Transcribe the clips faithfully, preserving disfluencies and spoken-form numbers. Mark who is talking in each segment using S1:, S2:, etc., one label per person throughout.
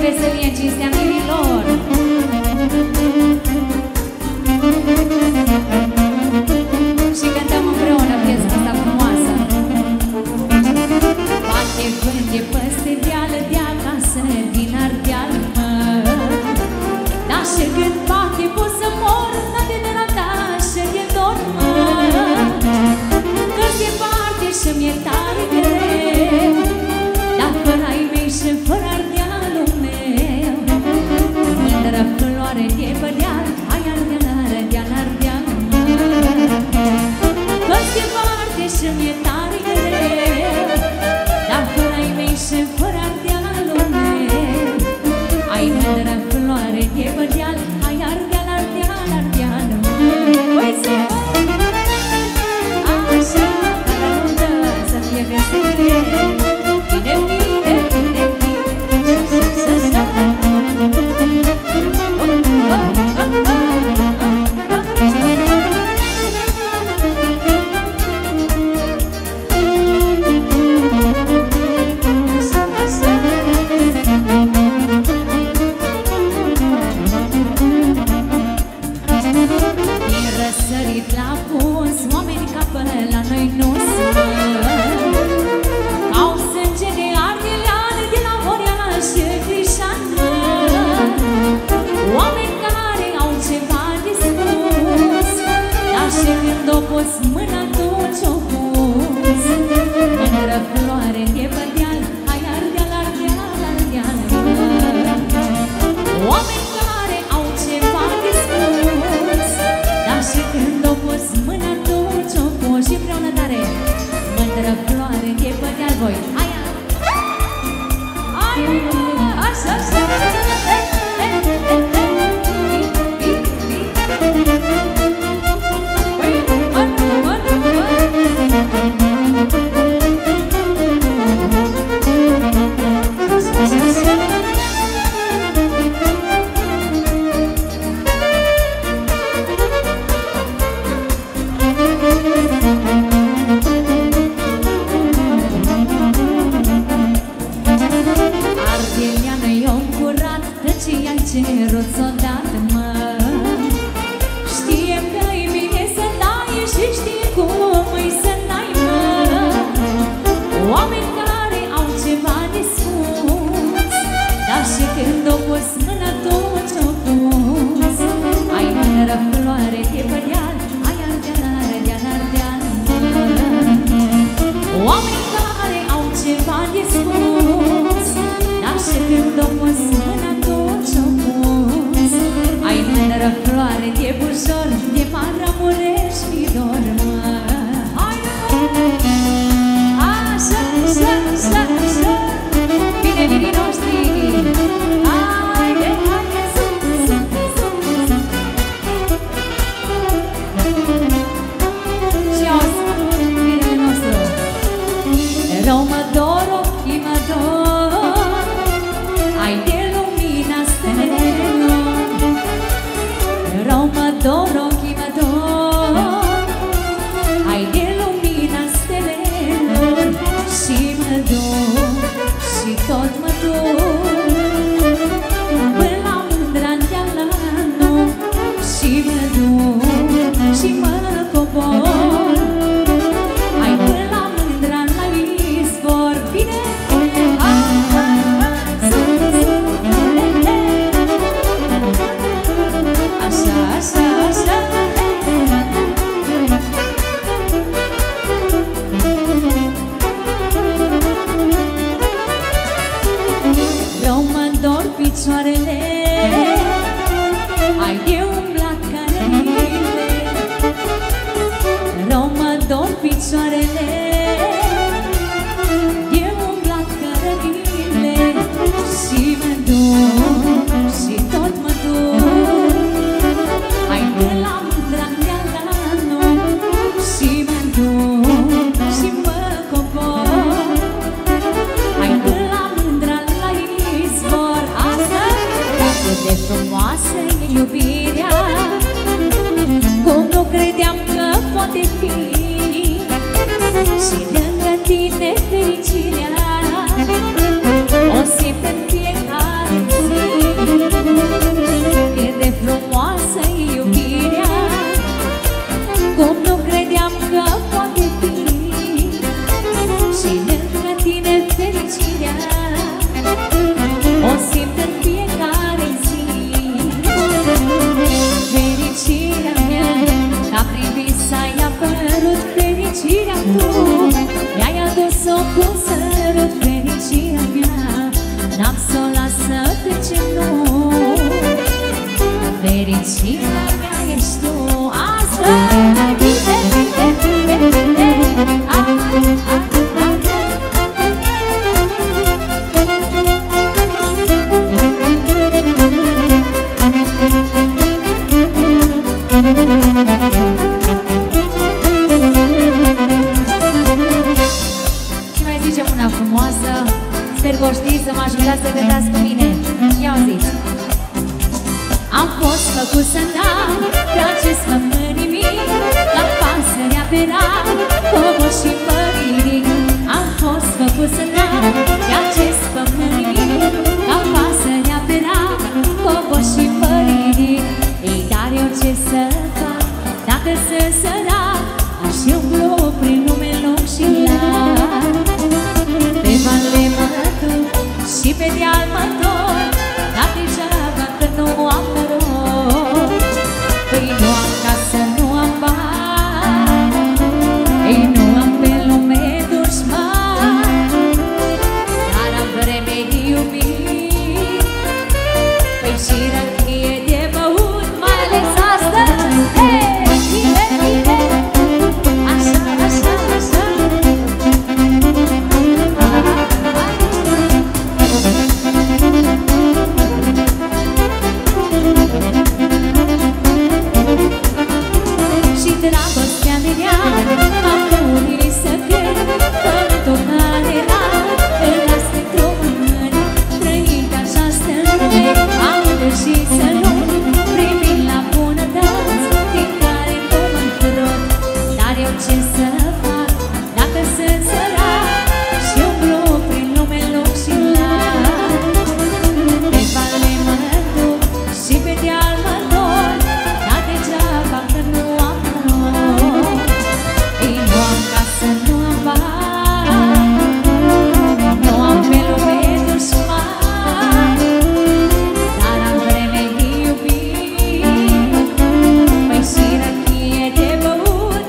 S1: veselie în cinstea mirilor. Și cântăm împreună piesa asta frumoasă. Poate vânde păste deală de acasă din Ardeal, mă. Dar și când poate pot să mor, n-ade de natașă de dor, mă. Că-ți departe și-mi-e tare greu, dar fără ai mei și fără Ardealul meu. Mândră floare de pădeal, hai Ardeal, Ardeal, Ardeal, mă. Că-ți departe și-mi-e tare greu, dar fără ai mei și fără Ardealul meu. Ai mândră floare de pădeal, hai Ardeal, Ardeal, Ardeal, mă. Păi să așa, ca la nuntă să fie veselie. Bine, bine, bine, bine, să stă. Din răsărit la pus, oameni ca pe la noi nu sunt. Au sânge de ardelean, de la Horeal și Crișan. Oameni care au ceva de spus, dar și când o pus mâna atunci-o pus. Mândră floare de pădeal, hai Ardeal, Ardeal, Ardeal, mă. Oameni care au ceva de spus, dar și când o pus mâna atunci-o pus. Și împreună tare, mândră floare de pădeal, voi. Aia! Aia! Așa, așa! Cerut s-o dat, mă. Știe că-i bine să dai și știe cum îi să dai, mă. Oameni care au ceva de spus, dar și când o pus mâna atunci-o pus. Ai mândră floare de pădeal, ai Ardeal, Ardeal, Ardeal, mă. Oameni care au ceva de spus, dar și când o pus mâna atunci-o pus. Ai mândră floare de bujor, de Maramureș mi dor, mă. Hai, așa, așa, așa, așa. Bine, vinii noștri. Haide, haide, sunt, sunt, sunt, sunt. Și auzi, binele nostru. Rău mă dor, ochii mă dor, ai de lumina stelelor. Rău mă dor, ochii mă dor, ai de lumina stelelor. Și mă dor, și tot mă dor, până la Mândra-Ndealanu. Și mă dor, și mă cobor, ai până la Mândra, la izvor. Bine! Așa, așa, așa. Rău mă dor picioarele, ai de umblat cărările. Rău mă dor picioarele, de umblat cărările. Și mă dor, și tot mă dor, ai până la Mândra-Ndealanu. Și mă dor, și mă cobor, ai până la Mândra, la izvor. Asta, atât de frumoasă e iubirea, cum nu credeam că poate fi. Și lângă tine fericirea o simt în fiecare n-am să o las să plece, nu. Fericirea mea ești tu astăzi. Bine, bine, bine, bine. Ah, ah, ah. Și mai zicem una frumoasă. Sper că o știți, să mă ajutați să cântați cu mine. Ia-o zici. Am fost făcut să n-am pe acest pământ nimic, la pasărea pe rar, cobor și părinic. Am fost făcut să n-am pe acest pământ nimic, la pasărea pe rar, cobor și părinic. Ei, dar eu ce să fac dacă sunt sărac? Aș umblu prin lume lung și lar. Pe vale mă duc și pe deal mă întorc, dar degeaba că nu am noroc. Păi nu am casă, nu am bani, ei nu am pe lume dușmani, dar am vreme de iubit, păi și răchie de băut, mai ales astăzi. Hei, bine, bine, așa, așa, așa. Și dragostea mea m-a murit să cred că tocmai era îl las într-o mână, trăind așa stăruie, audă și să nu privind la bunătăți din care nu mă întrot. Dar eu ce să fac dacă sunt sărac și umblu prin lume lung și lar? Pe vale mă duc și pe deal mă întorc, dar degeaba că nu am noroc. Ei, nu am casă, nu am bani, nu am pe lume dușmani, dar am vreme de iubit, păi și răchie de băut.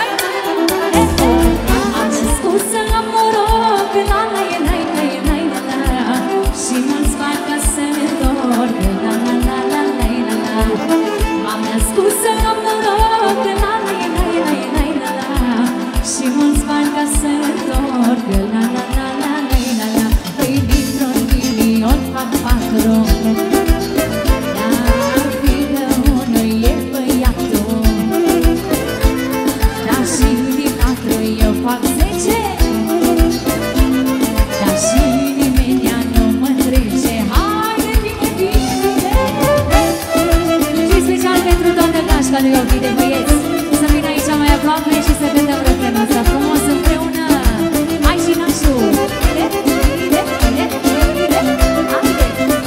S1: Am spus să am noroc, la la e la la e la la la, și mulți bani ca să ne întorc, la la la la la la la. M-am născut să am noroc, la la e la e la e la la la, și mulți bani ca să ne întorc, la la la la la la la. Păi dintr-un milion fac patru, dar fiindcă unul e băiatul, dar și din patru eu fac zece, dar și nimeni nu mă trece. Haide, bine, bine, bine. Și special pentru toată gașca lui ochii de băieți, să vină aici mai aproape și să cântăm refrenul ăsta frumos împreună. Hai și nașul! Bine, bine, bine, bine, haide!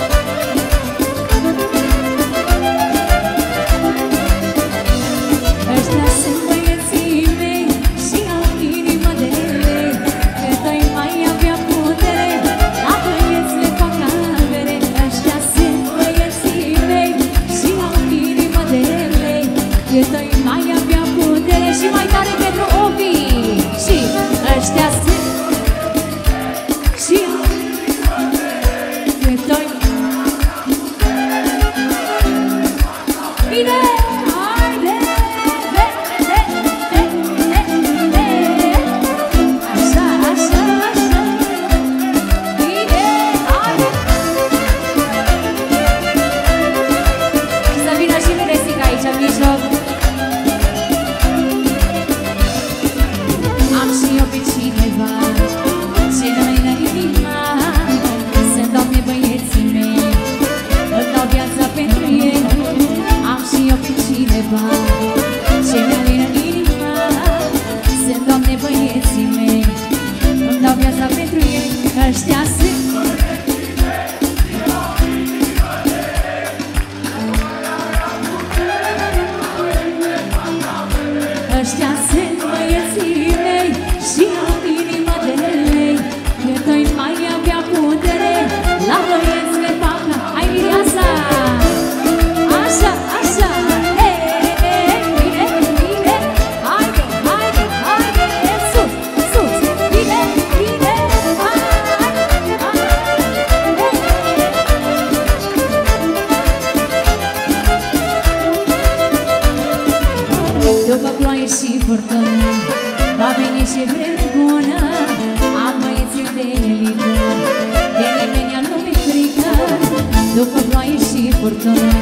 S1: Ăștia sunt băieții mei și au inimă de lei, cât ai mai avea putere, la băieți le fac avere. Ăștia sunt băieții mei și au inimă de lei, cât ai mai avea putere. Și mai tare pentru Ovi. Și ăștia sunt și au cât ai. Bine! Haide! Așa, așa, așa. Bine! Haide! Și să vină și Meresica aici în mijloc. Am și eu pe cineva ce nu-i la inima, sunt doamne băieți ce vreme bună, am băieții de elită, de nimeni nu mi-e frică, după ploaie și furtună.